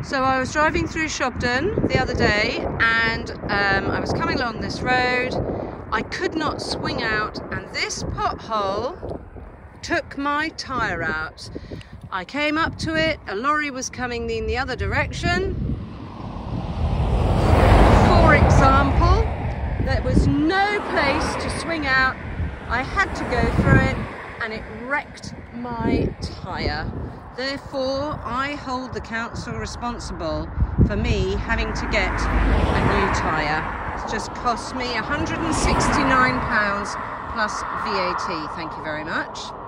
So I was driving through Shobden the other day, and I was coming along this road. I could not swing out, and this pothole took my tyre out. I came up to it, a lorry was coming in the other direction. For example, there was no place to swing out. I had to go through it, and it wrecked my tyre. Therefore, I hold the council responsible for me having to get a new tyre. It's just cost me £169 plus VAT. Thank you very much.